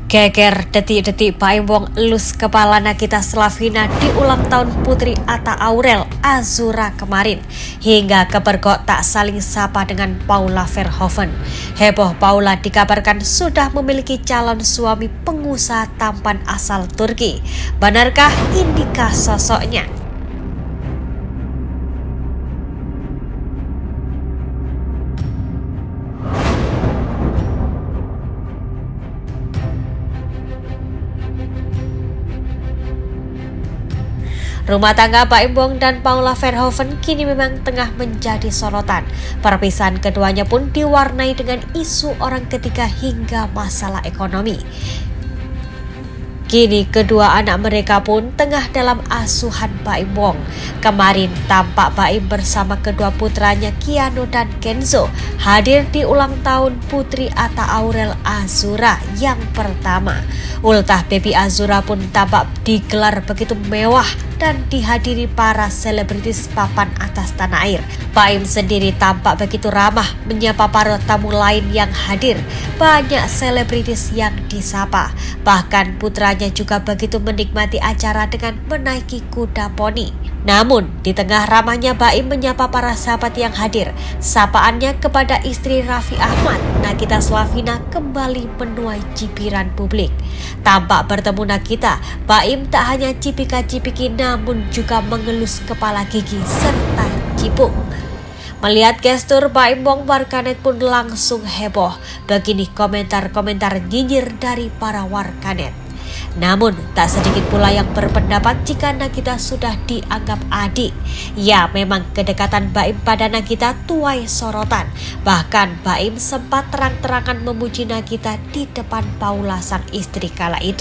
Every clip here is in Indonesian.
Geger detik-detik Baim Wong elus kepala Nagita Slavina di ulang tahun Putri Atta Aurel Azura kemarin, hingga kepergok tak saling sapa dengan Paula Verhoeven. Heboh Paula dikabarkan sudah memiliki calon suami pengusaha tampan asal Turki. Benarkah indikah sosoknya? Rumah tangga Baim Wong dan Paula Verhoeven kini memang tengah menjadi sorotan. Perpisahan keduanya pun diwarnai dengan isu orang ketiga hingga masalah ekonomi. Kini kedua anak mereka pun tengah dalam asuhan Baim Wong. Kemarin tampak Baim bersama kedua putranya Kiano dan Kenzo hadir di ulang tahun Putri Atta Aurel Azura yang pertama. Ultah baby Azura pun tampak digelar begitu mewah dan dihadiri para selebritis papan atas tanah air. Baim sendiri tampak begitu ramah menyapa para tamu lain yang hadir. Banyak selebritis yang disapa. Bahkan putranya juga begitu menikmati acara dengan menaiki kuda poni. Namun, di tengah ramahnya Baim menyapa para sahabat yang hadir, sapaannya kepada istri Raffi Ahmad, Nagita Slavina, kembali menuai cibiran publik. Tampak bertemu Nagita, Baim tak hanya cipika-cipiki namun juga mengelus kepala gigi serta cipung. Melihat gestur Baim Wong, warganet pun langsung heboh. Begini komentar-komentar nyinyir dari para warganet. Namun, tak sedikit pula yang berpendapat jika Nagita sudah dianggap adik. Ya, memang kedekatan Baim pada Nagita tuai sorotan. Bahkan Baim sempat terang-terangan memuji Nagita di depan Paula sang istri kala itu.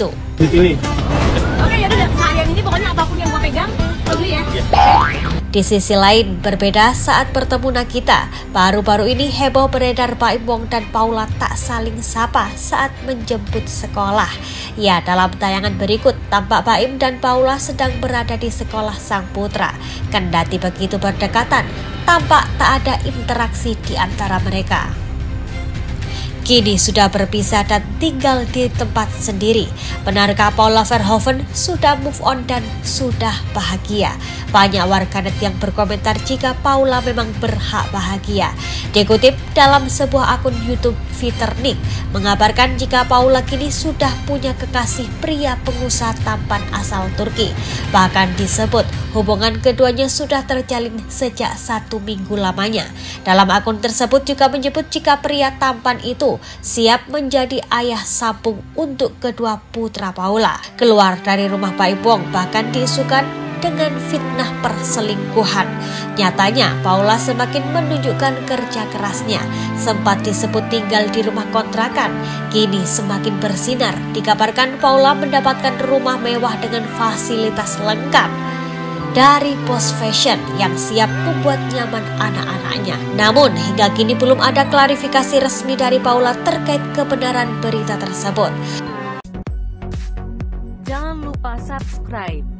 Oke, ya udah, seharian ini pokoknya apapun yang gue pegang, lo beli ya. Di sisi lain, berbeda saat bertemu Nagita. Baru-baru ini heboh beredar Baim Wong dan Paula tak saling sapa saat menjemput sekolah. Ya, dalam tayangan berikut, tampak Baim dan Paula sedang berada di sekolah sang putra. Kendati begitu berdekatan, tampak tak ada interaksi di antara mereka. Kini sudah berpisah dan tinggal di tempat sendiri. Benarkah Paula Verhoeven sudah move on dan sudah bahagia? Banyak warganet yang berkomentar jika Paula memang berhak bahagia. Dikutip dalam sebuah akun YouTube, Fitter Nick mengabarkan jika Paula kini sudah punya kekasih pria pengusaha tampan asal Turki. Bahkan disebut hubungan keduanya sudah terjalin sejak 1 minggu lamanya. Dalam akun tersebut juga menyebut jika pria tampan itu siap menjadi ayah sambung untuk kedua putra Paula. Keluar dari rumah Baim Wong bahkan diisukan dengan fitnah perselingkuhan. Nyatanya Paula semakin menunjukkan kerja kerasnya. Sempat disebut tinggal di rumah kontrakan, kini semakin bersinar. Dikabarkan Paula mendapatkan rumah mewah dengan fasilitas lengkap dari Post Fashion yang siap membuat nyaman anak-anaknya. Namun hingga kini belum ada klarifikasi resmi dari Paula terkait kebenaran berita tersebut. Jangan lupa subscribe.